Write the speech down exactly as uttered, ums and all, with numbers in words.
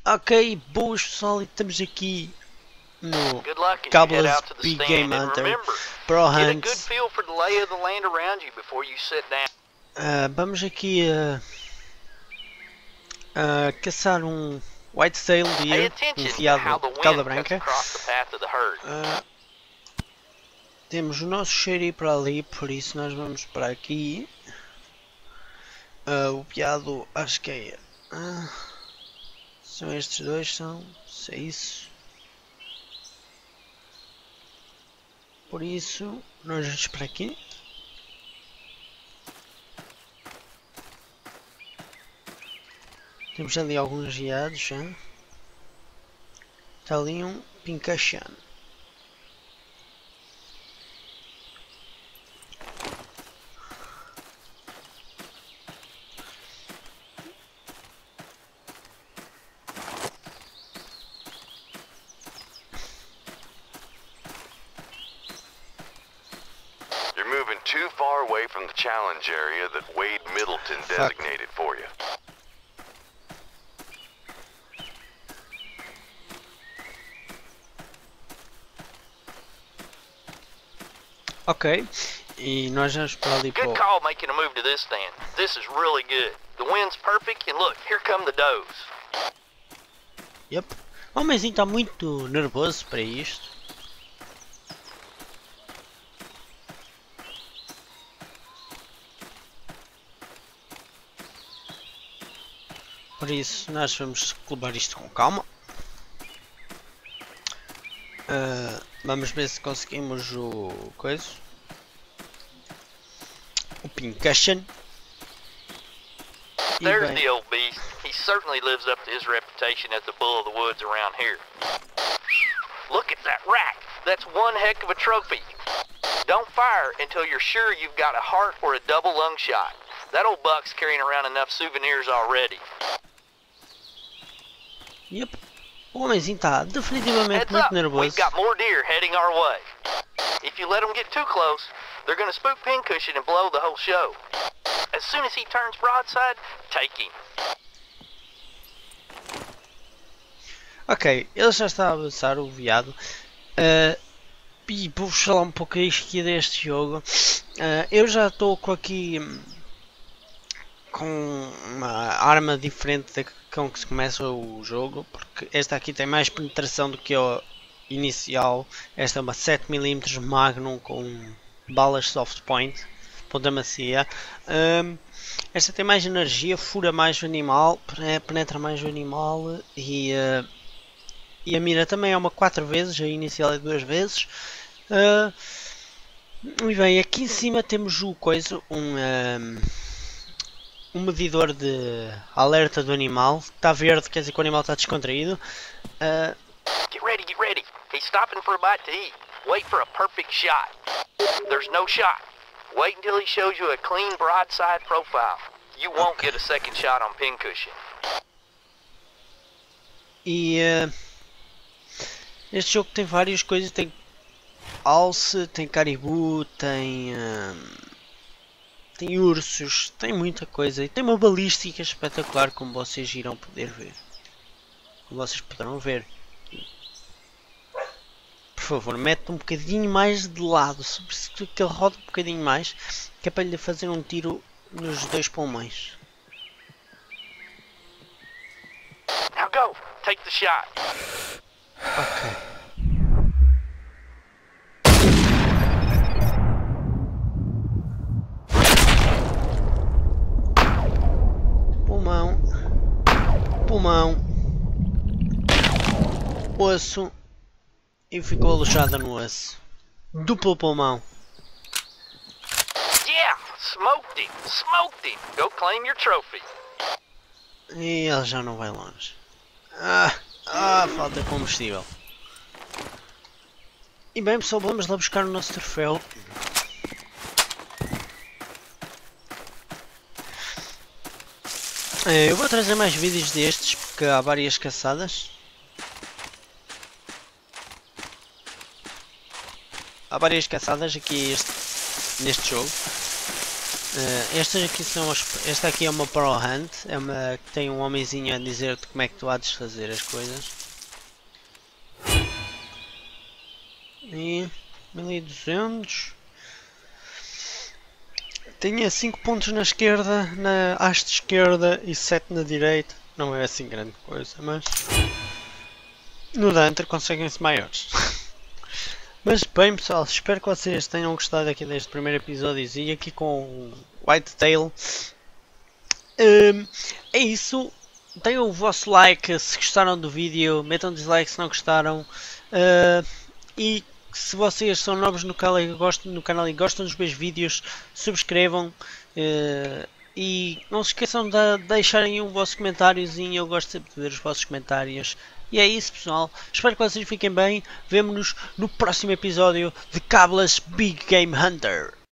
Ok, boas pessoal, e estamos aqui no Cablas Big Game Hunter Pro Hunts. Uh, vamos aqui a uh, uh, caçar um Whitetail Deer, um veado de cauda branca. Uh, temos o nosso xerife para ali, por isso nós vamos para aqui. Uh, o veado, acho que é. Uh, são estes dois, são. Se é isso. Por isso, nós vamos para aqui. Temos ali alguns guiados já. Está ali um Pincachan. Too far away from the challenge area that Wade Middleton designated for you. Ok, e nós vamos para ali para o... Good call making a move to this stand. This is really good. The wind's perfect and look, here come the does. Yep. O homenzinho está muito nervoso para isto. Por isso, nós vamos levar isto com calma. Uh, vamos ver se conseguimos o coisa. O Pincachan. There's the old beast. He certainly lives up to his reputation as the bull of the woods around here. Look at that rack. That's one heck of a trophy. Don't fire until you're sure you've got a heart or a double lung shot. That old buck's carrying around enough souvenirs already. Yep. O homenzinho está definitivamente muito nervoso. We've got more deer heading our way. If you let them get too close, they're going to spook Pincushion and blow the whole show. As soon as he turns broadside, take him. Ok, ele já está a avançar, o veado. Uh, e vou-vos falar um pouco aqui deste jogo. Uh, eu já estou com aqui com uma arma diferente da com que se começa o jogo, porque esta aqui tem mais penetração do que a inicial. Esta é uma sete milímetros Magnum com balas soft point, ponta macia. Um, esta tem mais energia, fura mais o animal, penetra mais o animal e, uh, e a mira também é uma quatro vezes, a inicial é duas vezes. Uh, e bem, aqui em cima temos o coisa, um... um um medidor de alerta do animal. Está verde, quer dizer que o animal está descontraído. Uh... Get ready, get ready. He's stopping for a bite to eat. Wait for a perfect shot. There's no shot. Wait until he shows you a clean broadside profile. You won't okay. get a second shot on Pincushion. E uh... este jogo tem várias coisas. Tem alce, tem caribu, tem... Uh... tem ursos, tem muita coisa e tem uma balística espetacular, como vocês irão poder ver. Como vocês poderão ver. Por favor, mete um bocadinho mais de lado, que ele roda um bocadinho mais, que é para lhe fazer um tiro nos dois pulmões. Now go, take the shot. Ok. Pulmão, pulmão, osso e ficou alojada no osso. Duplo pulmão. Yeah, smoked him, smoked him. Go claim your trophy. E ele já não vai longe. Ah, ah, falta combustível. E bem pessoal, vamos lá buscar o nosso troféu. Eu vou trazer mais vídeos destes porque há várias caçadas. Há várias caçadas aqui este, neste jogo. Uh, estas aqui são as, esta aqui é uma Pro Hunt, é uma que tem um homenzinho a dizer-te como é que tu há de fazer as coisas. E mil e duzentos. Tinha cinco pontos na esquerda, na haste esquerda e sete na direita. Não é assim grande coisa, mas no Hunter conseguem-se maiores. Mas bem pessoal, espero que vocês tenham gostado aqui deste primeiro episódio e aqui com o Whitetail. Um, é isso, deem o vosso like se gostaram do vídeo, metam dislike se não gostaram. Uh, e se vocês são novos no canal e gostam, no canal e gostam dos meus vídeos, subscrevam. Uh, e não se esqueçam de deixarem o vosso comentáriozinho, eu gosto sempre de ver os vossos comentários. E é isso pessoal, espero que vocês fiquem bem, vemo-nos no próximo episódio de Cablas Big Game Hunter.